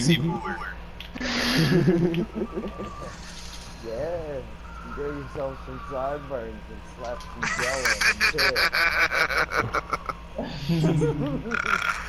It's even worse. Yeah, you get yourself some sideburns and slap some gel on them too.